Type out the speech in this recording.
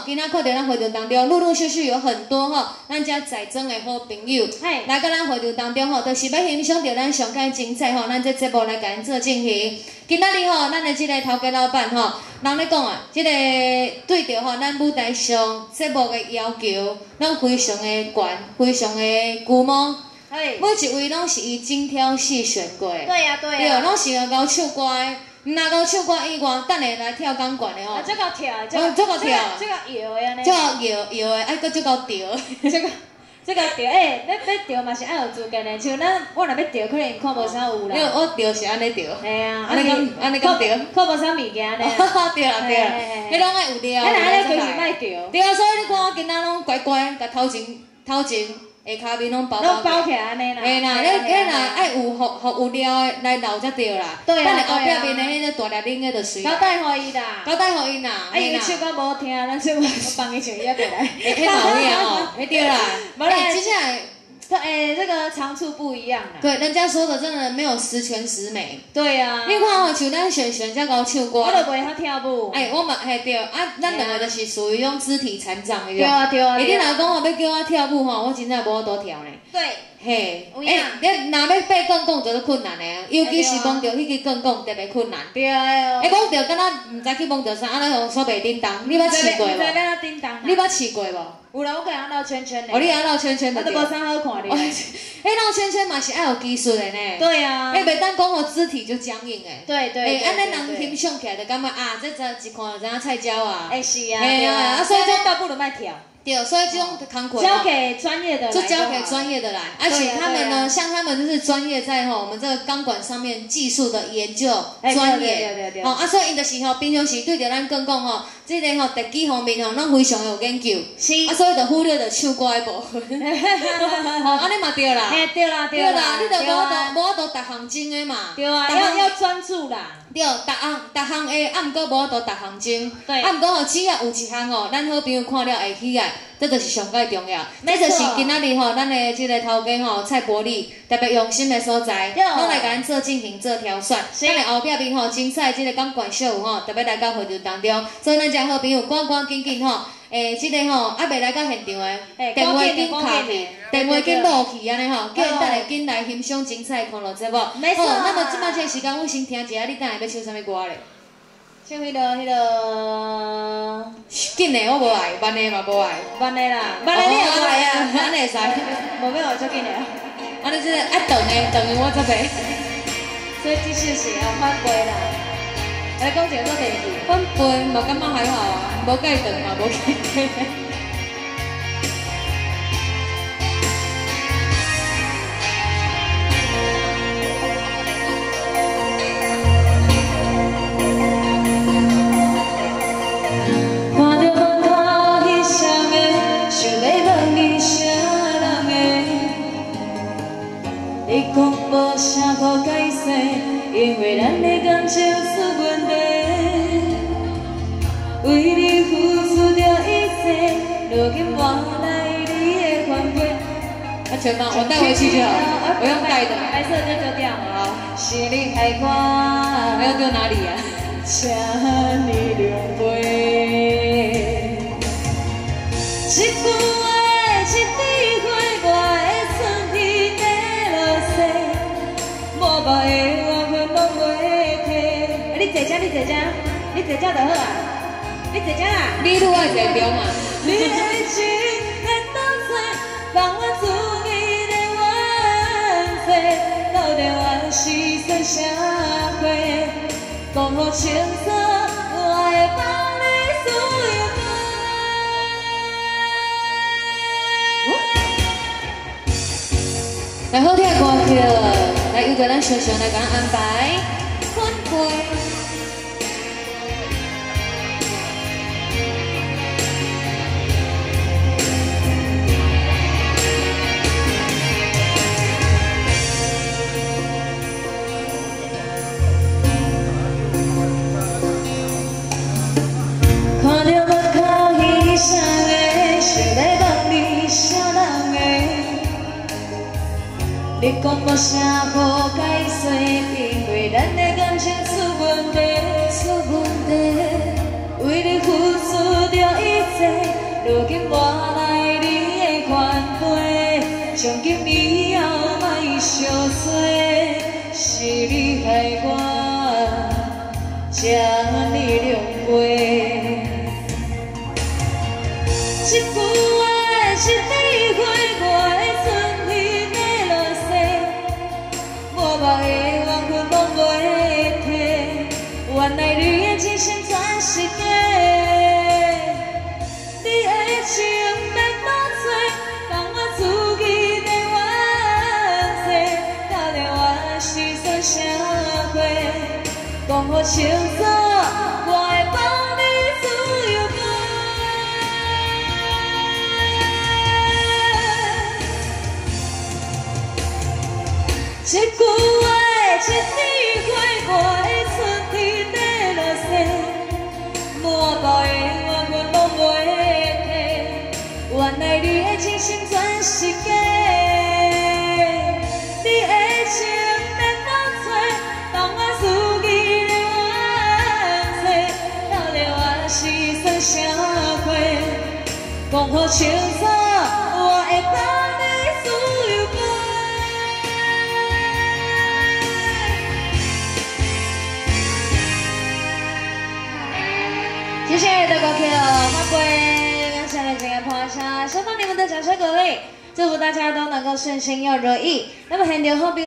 今仔看到咱会场当中，陆陆续续有很多咱遮在庄的好朋友，来到咱会场当中就是要欣赏到咱上届精彩咱这节目来甲咱做进行。今仔日咱的这个头家老板人咧讲啊，这个对着咱舞台上节目的要求，咱非常的悬，非常的巨猛。每一位拢是伊精挑细选过。 对呀， 对，拢是会搞唱歌的。若搞唱歌以外，等下来跳钢管的啊，这个跳， 这个跳， 这个摇的安尼。 这个摇的，搁这个调。 这个调，要调嘛是爱有资格的，像我若要调，可能看无啥有啦。 我调是安尼调。 系啊， 安尼讲调。 看无啥物件呢。 对啦，迄拢爱有调。 咱安尼就是卖调。 对啊，所以你看我今仔拢乖乖，甲头前。下骹面拢包起来安尼啦。 嘿啦，你若爱有有料的来留才对啦。 对啊。 等下后壁面的迄个大粒拎的就随。 交代互伊啦。 交代互伊啦。 伊唱歌无听，咱唱我帮伊唱伊还过来。 迄嘛有影迄对啦。接下来。 这个长处不一样啦。 对，人家说的真的没有十全十美。 对啊。 你看像咱璇才搞唱歌。 我就袂晓跳舞。 我嘛对咱两个就是属于种肢体残障的。 对啊。 你若讲要叫我跳舞我真正无法度跳呢。 对。 嘿，你若要爬杠杠就是困难的，尤其是摸到迄个杠杠特别困难。 对啊。 摸到敢若毋知去摸到啥，安尼用手袂叮当，你捌试过无？ 唔知要叮当。 你捌试过无？ 有啦，我甲人绕圈圈的。 你爱绕圈圈的。 我都无啥好看的。 绕圈圈嘛是爱有技术的呢。 对啊。 袂当讲肢体就僵硬诶。 对。 安尼人欣赏起来就感觉这一看就知影菜鸟啊。 是啊。 嘿啊，所以这倒不如卖跳。 对，所以这种工课交给专业的来， 就交给专业的来，而且他们呢，像他们就是专业在我们这个钢管上面技术的研究专业，所以因就是平常时对着咱讲这个特技方面拢非常有研究，所以就忽略了唱歌的部分，安尼嘛对啦， 对啦， 你就无法度逐项精的嘛， 对啊，要专注啦。 对，逐项的，毋过无法度逐项精， 对， 毋过只要有一项咱好朋友看了会起来，这就是上界重要。这就是今仔日咱的这个头家蔡伯利特别用心的所在，拢来甲咱做进行做挑选。咱的后壁面精彩这个钢管秀特别来到会场当中，所以咱遮好朋友赶紧这个还未来到现场的，电话紧卡去，电话紧落去安尼叫因等下紧来欣赏精彩康乐节目。 没错。 那么即摆这个时间，我先听一下，你等下要唱啥物歌咧？ 唱迄个。 紧的我无爱，慢的嘛无爱。 慢的啦，慢的你也无爱啊？ 慢的会使。 无要做紧的。 安尼这长的我则袂。 所以继续是要翻背啦。来讲一个第二句。 翻背嘛感觉还好啊，无介长嘛无介。 你讲无啥好解释，因为咱的感情出问题。为你付出着一切，如今换来你的反悔。 全放，我带回去就好，我用带的。 白色就丢掉好。 是你害我。 我要丢哪里呀？ 请你谅解。一句话，一滴血，我会藏起在落雪，无白的缘分拢袂提。你坐这就好啊。你坐这啦。 你愈爱坐中啊。 你的情会当作放我自己的冤罪，到底我是算啥货？讲好清楚，我会帮你所有来好听的歌曲，来由着咱小小来甲咱安排分配。 看着目眶翕相的，想要问你啥人的？你讲无啥好解释，因为咱的感情出问题，为你付出着一切。 如今换来你的款待，从今以后莫相衰，是你害我这呢两杯。一句话，一枝花，我的春天要落雪，无目的缘分拢袂提，原来你的真心全是假。你的情要多找，当我自己在怨世，到底我是算啥货？讲好清楚，我会帮你自由飞。一句话，一枝花，我的春天要落雪，满腹的缘分拢袂提，原来你的真心全是假。你的情要多找，当我自己在怨世，到底我是算啥货？讲好清楚，我会帮你自由飞。接下来的歌曲花龟跟下来这个捧场，收到你们的掌声鼓励，祝福大家都能够顺心又如意。那么很牛后边。